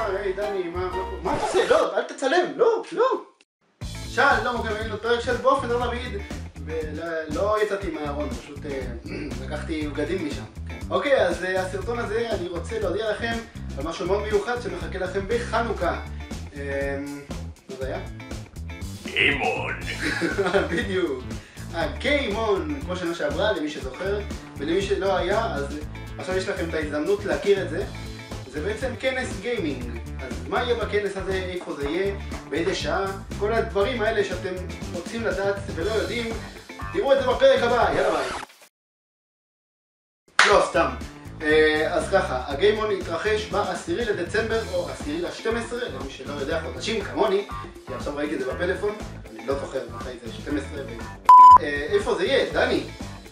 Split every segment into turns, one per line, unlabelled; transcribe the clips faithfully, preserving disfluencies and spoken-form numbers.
מה, היי דני, מה, מה אתה עושה? לא, אל תצלם, לא, לא. שלום, גם היינו פרק של באופן רביד, ולא יצאתי מהארון, פשוט לקחתי בגדים משם. אוקיי, אז הסרטון הזה אני רוצה להודיע לכם על משהו מאוד מיוחד שמחכה לכם בחנוכה. מה זה היה?
גיימון.
בדיוק. הגיימון, כמו שנה שעברה, למי שזוכר, ולמי שלא היה, אז עכשיו יש לכם את ההזדמנות להכיר את זה. זה בעצם כנס גיימינג. אז מה יהיה בכנס הזה, איפה זה יהיה, באיזה שעה, כל הדברים האלה שאתם רוצים לדעת ולא יודעים, תראו את זה בפרק הבא, יאללה ביי. לא, סתם. אז ככה, הגיימון יתרחש בעשירי לדצמבר או עשירי לשתים עשרה, למי שלא יודע, חודשים כמוני, כי עכשיו ראיתי את זה בפלאפון, אני לא זוכר מתי זה שתים עשרה ו... איפה זה יהיה, דני?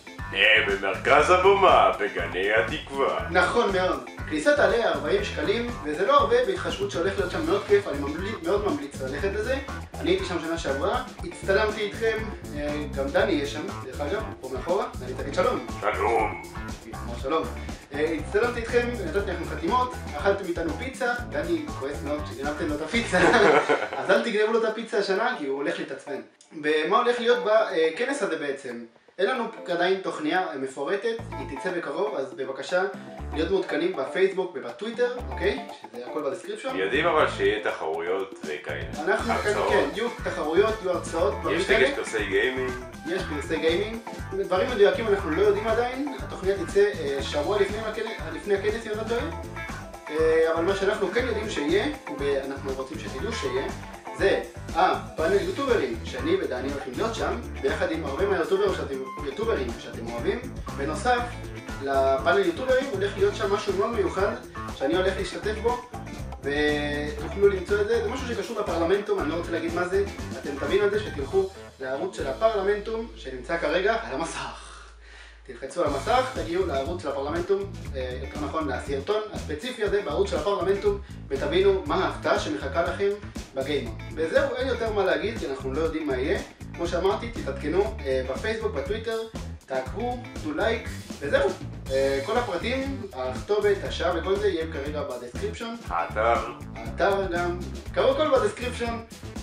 במרכז הבמה, בגני התקווה.
נכון מאוד. הכניסה תעלה ארבעים שקלים, וזה לא הרבה בהתחשבות שהולך להיות שם מאוד כיף, אני ממליץ, מאוד ממליץ ללכת לזה. אני הייתי שם שנה שעברה, הצטלמתי איתכם, גם דני יהיה שם, דרך אגב, פה מאחורה, דני תגיד שלום.
שלום.
כמו שלום. הצטלמתי איתכם, נתתי לכם חתימות, אכלתם איתנו פיצה, דני כועס מאוד שגנבתם לו את הפיצה, אז אל תגנבו לו את הפיצה השנה, כי הוא הולך להתעצבן. ומה הולך להיות בכנס הזה בעצם? אין לנו עדיין תוכניה מפורטת, היא תצא בקרוב, אז בבקשה להיות מעודכנים בפייסבוק ובטוויטר, אוקיי? שזה הכל בדסקריפשן.
יודעים אבל שיהיה תחרויות וכאלה.
אנחנו, כן, יהיו תחרויות, יהיו הרצאות.
יש תגש פרסי גיימינג.
יש פרסי גיימינג. דברים מדויקים אנחנו לא יודעים עדיין, התוכניה תצא שבוע לפני הכנס, אם אני לא טועה. אבל מה שאנחנו כן יודעים שיהיה, ואנחנו רוצים שתדעו שיהיה, זה הפאנל יוטוברים, שאני ודני הולכים להיות שם, ביחד עם הרבה מהיוטוברים שאתם, יוטוברים שאתם אוהבים. בנוסף, לפאנל יוטוברים הולך להיות שם משהו מאוד מיוחד, שאני הולך להשתתף בו, ותוכלו למצוא את זה. זה משהו שקשור לפרלמנטום, אני לא רוצה להגיד מה זה, אתם תבינו את זה שתלכו לערוץ של הפרלמנטום, שנמצא כרגע על המסך. תלחצו על המסך, תגיעו לערוץ של הפרלמנטום, יותר נכון לסרטון הספציפי הזה בערוץ של הפרלמנטום, ותבינו מה ההפתעה שמחכה לכם בגיימון. וזהו, אין יותר מה להגיד, כי אנחנו לא יודעים מה יהיה. כמו שאמרתי, תתעדכנו בפייסבוק, בטוויטר, תעקבו, תו לייק, וזהו. כל הפרטים, הכתובת, השעה וכל זה יהיה כרגע בדסקריפשן.
האתר.
האתר גם. קראו הכל בדסקריפשן,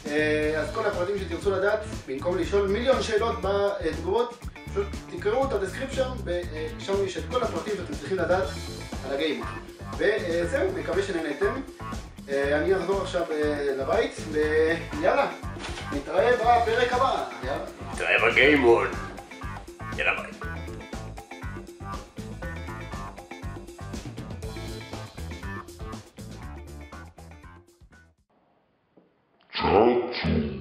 אז כל הפרטים שתרצו לדעת, במקום לשאול מיליון שאלות בתגובות, פשוט תקראו את הדסקריפשן, ושם יש את כל הפרטים שאתם צריכים לדעת על הגיימון. וזהו, מקווה שנהנתם. אני אחזור עכשיו לבית, ויאללה, נתראה בפרק הבא. יאללה.
נתראה בגיימון. יאללה ביי.
Ciao.